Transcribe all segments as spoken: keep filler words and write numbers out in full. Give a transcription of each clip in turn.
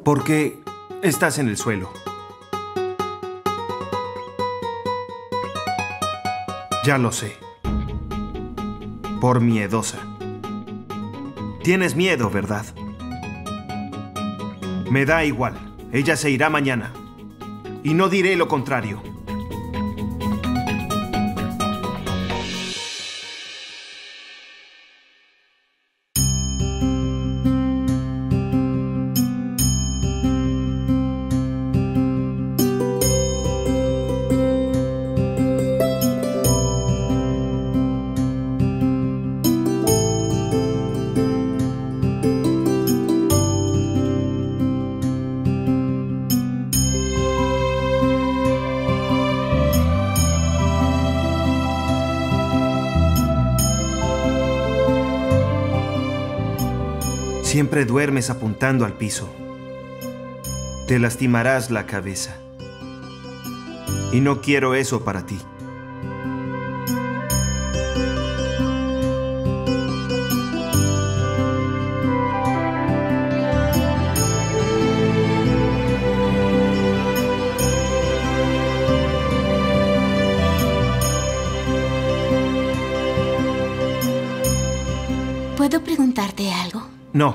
¿Por qué estás en el suelo? Ya lo sé. Por miedosa. Tienes miedo, ¿verdad? Me da igual. Ella se irá mañana. Y no diré lo contrario. Siempre duermes apuntando al piso. Te lastimarás la cabeza. Y no quiero eso para ti. ¿Puedo preguntarte algo? No.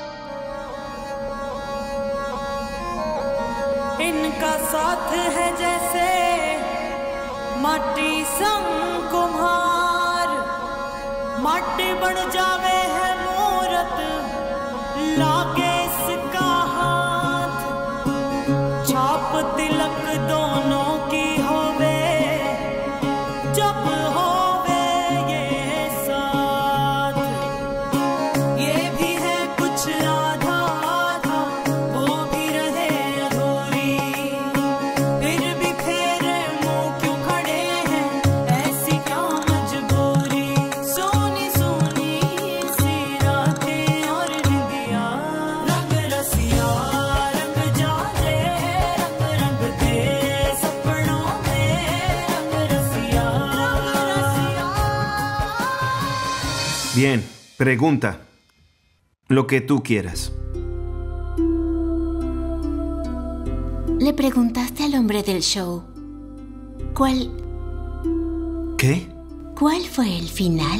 इनका साथ है जैसे माटी संग कुम्हार, माटी बन जावे है मूरत, लागे इसका हाथ, छाप तिलक दोनों की होवे, जब होवे ये साथ, ये भी है कुछ आधा आधा, वो भी रहे अधूरी, फिर भी फेरे मुंह क्यों खड़े हैं, ऐसी क्या मजबूरी, सोनी सोनी सी रातें और निंदियां, रंग रसिया रंग जाले, रंग रंग दे सपनों में, रंग रसिया रंग रसिया। Bien, pregunta. Lo que tú quieras. Le preguntaste al hombre del show. ¿Cuál... ¿Qué? ¿Cuál fue el final?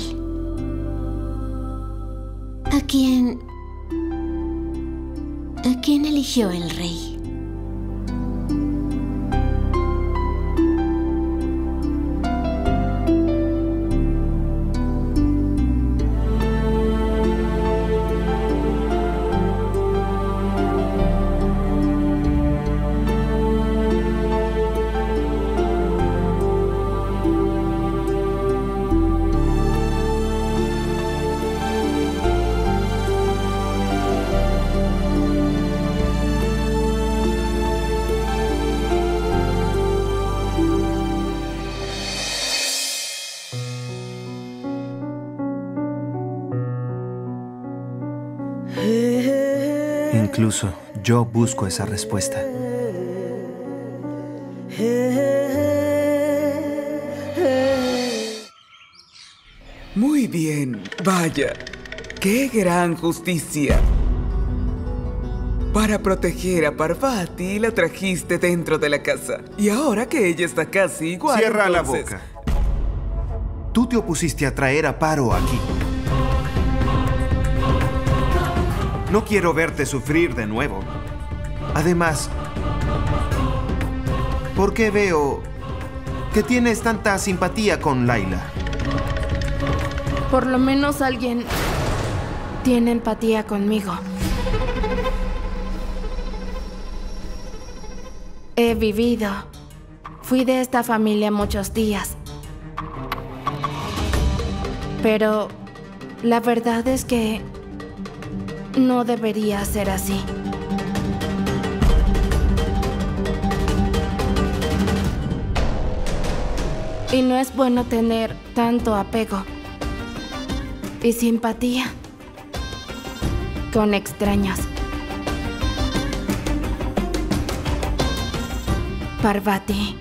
¿A quién... ¿A quién eligió el rey? Incluso yo busco esa respuesta. Muy bien, vaya. ¡Qué gran justicia! Para proteger a Parvati, la trajiste dentro de la casa. Y ahora que ella está casi igual... Cierra entonces... la boca. Tú te opusiste a traer a Paro aquí. No quiero verte sufrir de nuevo. Además, ¿por qué veo que tienes tanta simpatía con Layla? Por lo menos alguien tiene empatía conmigo. He vivido. Fui de esta familia muchos días. Pero la verdad es que no debería ser así. Y no es bueno tener tanto apego y simpatía con extraños. Parvati,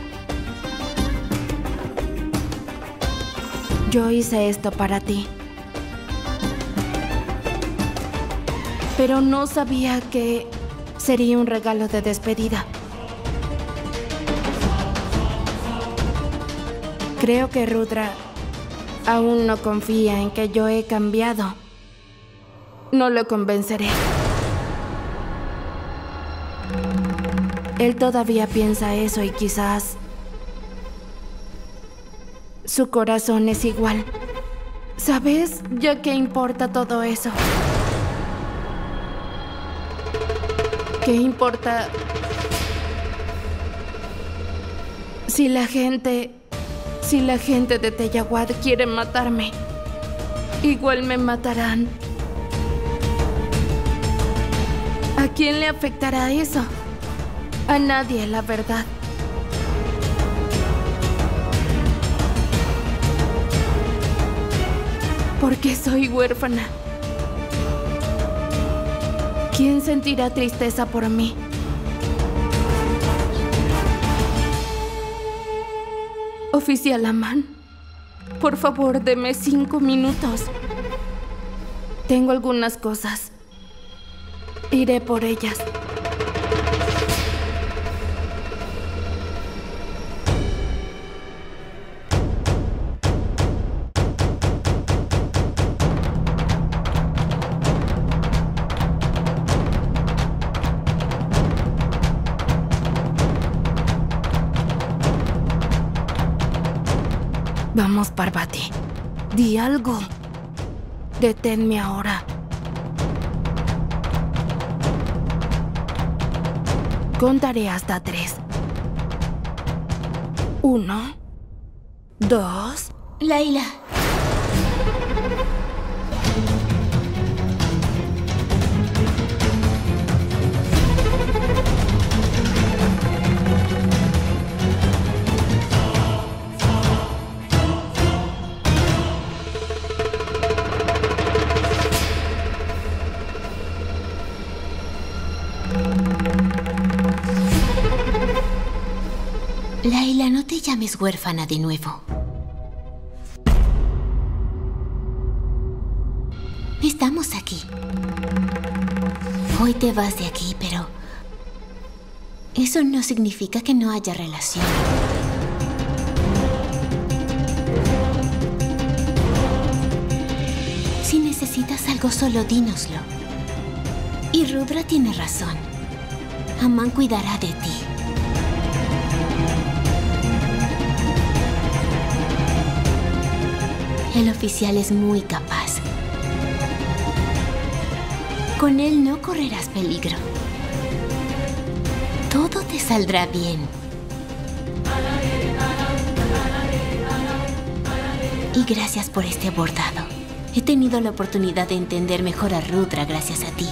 yo hice esto para ti. Pero no sabía que sería un regalo de despedida. Creo que Rudra aún no confía en que yo he cambiado. No lo convenceré. Él todavía piensa eso y quizás su corazón es igual. ¿Sabes? ¿Ya qué importa todo eso? ¿Qué importa si la gente... si la gente de Teyawad quiere matarme? Igual me matarán. ¿A quién le afectará eso? A nadie, la verdad. Porque soy huérfana. ¿Quién sentirá tristeza por mí? Oficial Aman, por favor, deme cinco minutos. Tengo algunas cosas. Iré por ellas. Vamos, Parvati. Di algo. Deténme ahora. Contaré hasta tres. Uno. Dos. Layla. Layla, no te llames huérfana de nuevo. Estamos aquí. Hoy te vas de aquí, pero eso no significa que no haya relación. Si necesitas algo, solo dínoslo. Y Rudra tiene razón. Aman cuidará de ti. El oficial es muy capaz. Con él no correrás peligro. Todo te saldrá bien. Y gracias por este bordado. He tenido la oportunidad de entender mejor a Rudra gracias a ti.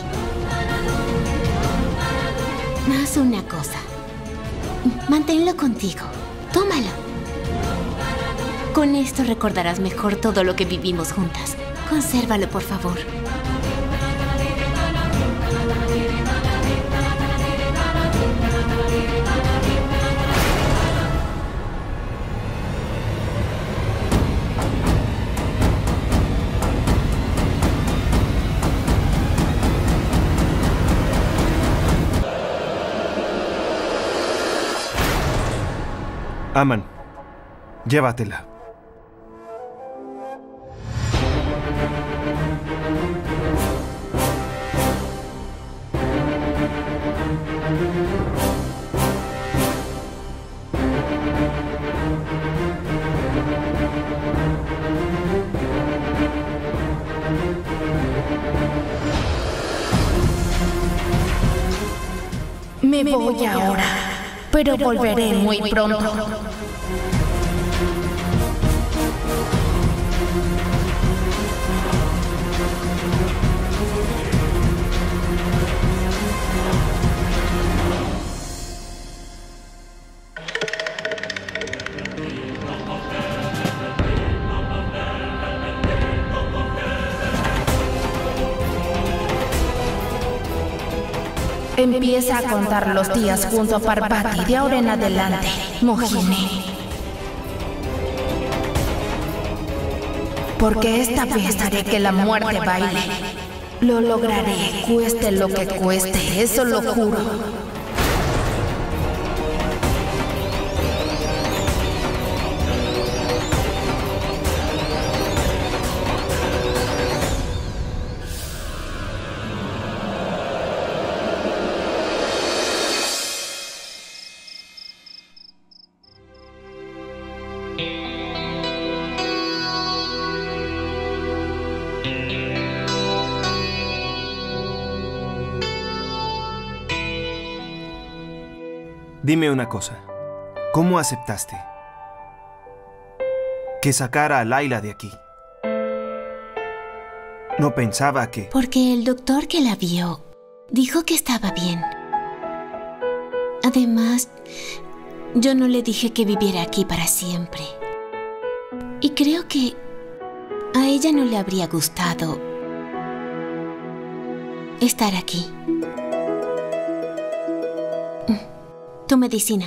Haz una cosa. Manténlo contigo. Tómalo. Con esto recordarás mejor todo lo que vivimos juntas. Consérvalo, por favor. Aman, llévatela. Me voy ahora, pero volveré muy pronto. Empieza a contar los días junto a Parvati de ahora en adelante, Mohini. Porque esta vez haré que la muerte baile. Lo lograré, cueste lo que cueste, eso lo juro. Dime una cosa. ¿Cómo aceptaste que sacara a Layla de aquí? No pensaba que... Porque el doctor que la vio dijo que estaba bien. Además, yo no le dije que viviera aquí para siempre. Y creo que a ella no le habría gustado estar aquí. Tu medicina.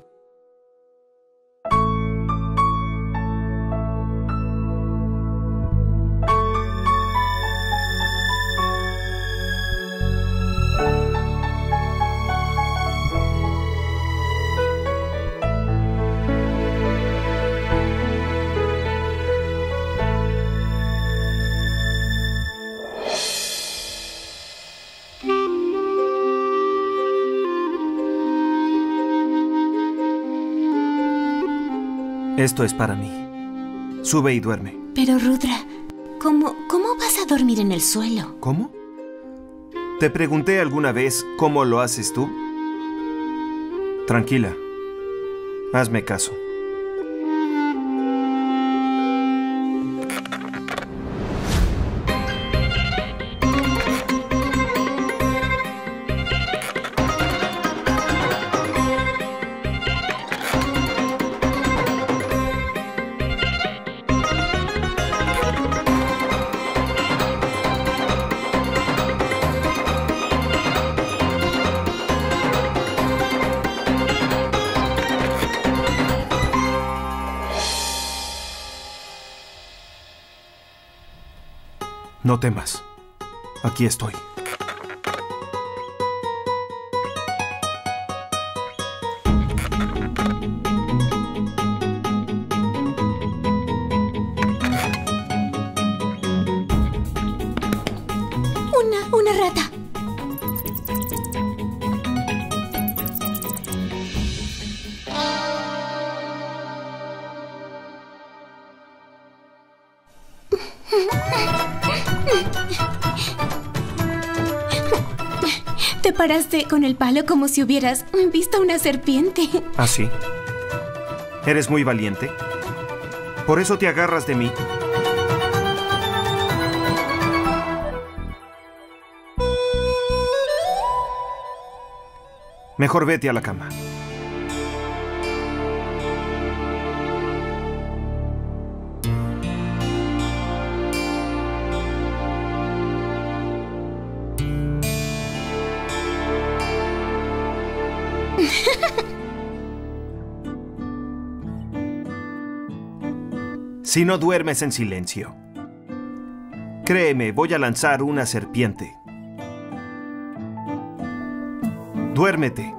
Esto es para mí. Sube y duerme. Pero Rudra, ¿cómo, cómo vas a dormir en el suelo? ¿Cómo? ¿Te pregunté alguna vez cómo lo haces tú? Tranquila. Hazme caso. No temas. Aquí estoy. Una, una rata. Te paraste con el palo como si hubieras visto una serpiente. ¿Ah, sí? ¿Eres muy valiente? ¿Por eso te agarras de mí? Mejor vete a la cama. Si no duermes en silencio, créeme, voy a lanzar una serpiente. Duérmete.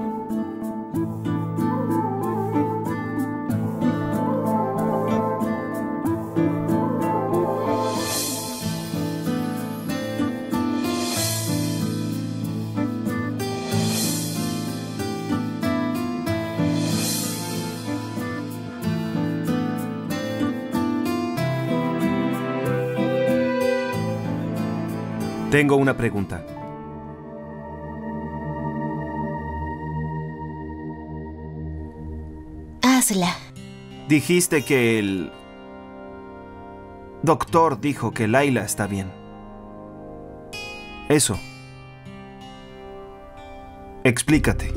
Tengo una pregunta. Hazla. Dijiste que el doctor dijo que Layla está bien. Eso. Explícate.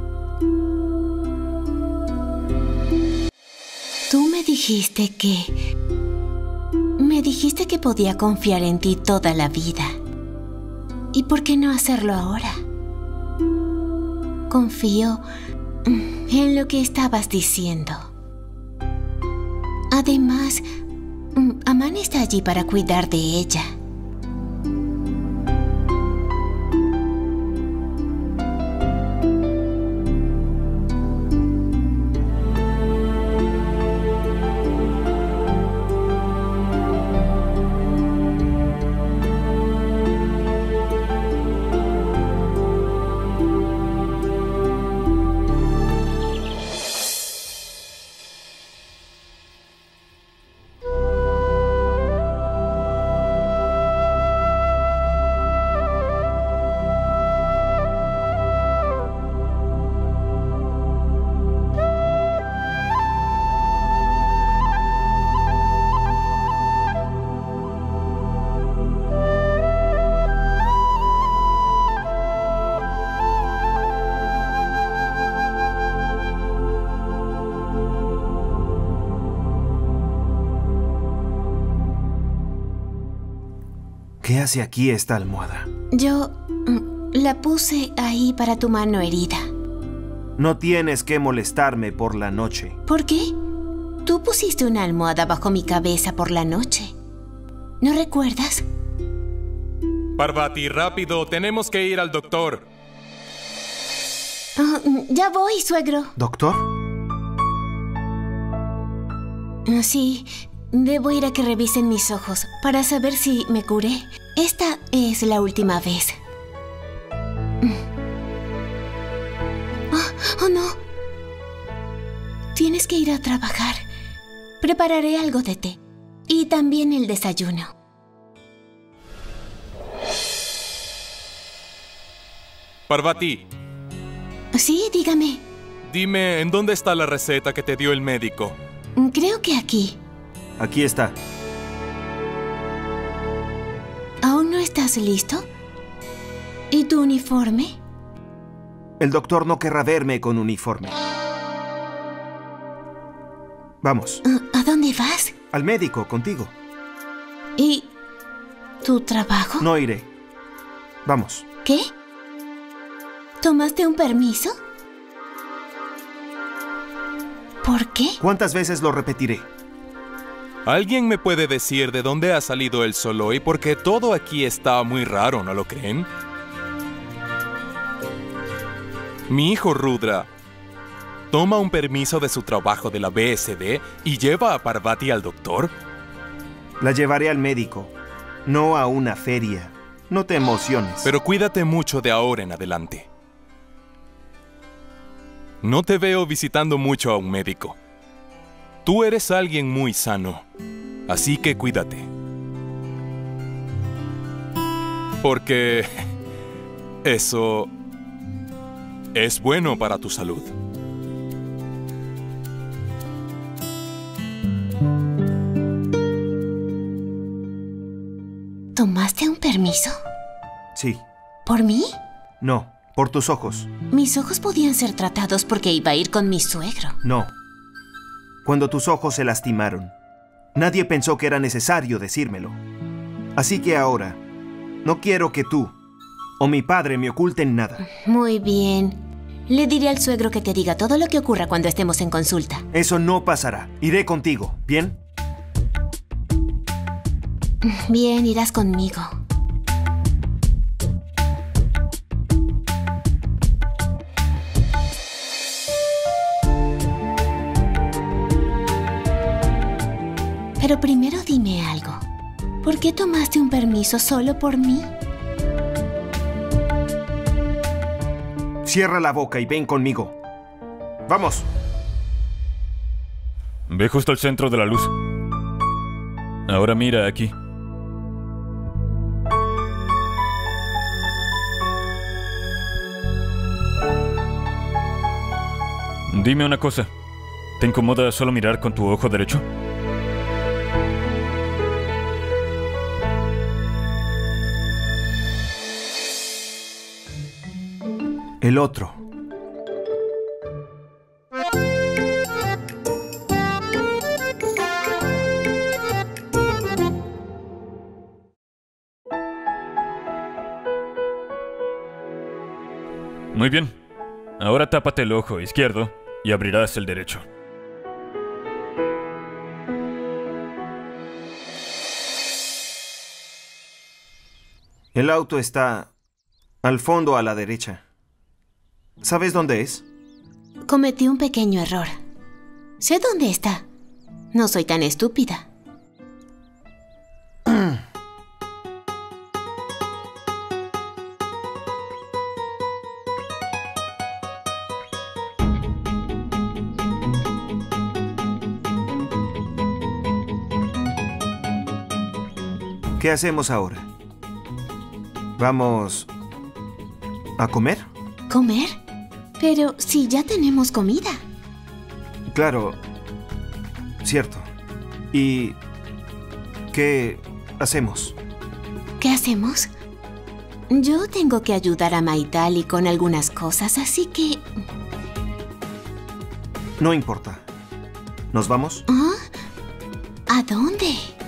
Tú me dijiste que... Me dijiste que podía confiar en ti toda la vida. ¿Y por qué no hacerlo ahora? Confío en lo que estabas diciendo. Además, Aman está allí para cuidar de ella. ¿Qué hace aquí esta almohada? Yo mm, la puse ahí para tu mano herida. No tienes que molestarme por la noche. ¿Por qué? Tú pusiste una almohada bajo mi cabeza por la noche. ¿No recuerdas? Parvati, rápido, tenemos que ir al doctor. Oh, ya voy, suegro. ¿Doctor? Sí, debo ir a que revisen mis ojos para saber si me curé. Esta es la última vez. Oh, oh, no. Tienes que ir a trabajar. Prepararé algo de té. Y también el desayuno. Parvati. Sí, dígame. Dime, ¿en dónde está la receta que te dio el médico? Creo que aquí. Aquí está. ¿Aún no estás listo? ¿Y tu uniforme? El doctor no querrá verme con uniforme. Vamos. ¿A dónde vas? Al médico, contigo. ¿Y tu trabajo? No iré. Vamos. ¿Qué? ¿Tomaste un permiso? ¿Por qué? ¿Cuántas veces lo repetiré? ¿Alguien me puede decir de dónde ha salido el sol hoy? Porque todo aquí está muy raro, ¿no lo creen? Mi hijo Rudra toma un permiso de su trabajo de la B S D y lleva a Parvati al doctor. La llevaré al médico, no a una feria. No te emociones. Pero cuídate mucho de ahora en adelante. No te veo visitando mucho a un médico. Tú eres alguien muy sano, así que cuídate. Porque eso es bueno para tu salud. ¿Tomaste un permiso? Sí. ¿Por mí? No, por tus ojos. Mis ojos podían ser tratados porque iba a ir con mi suegro. No. Cuando tus ojos se lastimaron, nadie pensó que era necesario decírmelo. Así que ahora, no quiero que tú o mi padre me oculten nada. Muy bien. Le diré al suegro que te diga todo lo que ocurra cuando estemos en consulta. Eso no pasará. Iré contigo, ¿bien? Bien, irás conmigo. Pero primero dime algo. ¿Por qué tomaste un permiso solo por mí? Cierra la boca y ven conmigo. ¡Vamos! Ve justo al centro de la luz. Ahora mira aquí. Dime una cosa. ¿Te incomoda solo mirar con tu ojo derecho? El otro. Muy bien. Ahora tápate el ojo izquierdo y abrirás el derecho. El auto está al fondo a la derecha. ¿Sabes dónde es? Cometí un pequeño error. Sé dónde está. No soy tan estúpida. ¿Qué hacemos ahora? ¿Vamos a comer? ¿Comer? Pero si ya tenemos comida. Claro, cierto. ¿Y qué hacemos? ¿Qué hacemos? Yo tengo que ayudar a Maitali con algunas cosas, así que... No importa. ¿Nos vamos? ¿Ah? ¿A dónde?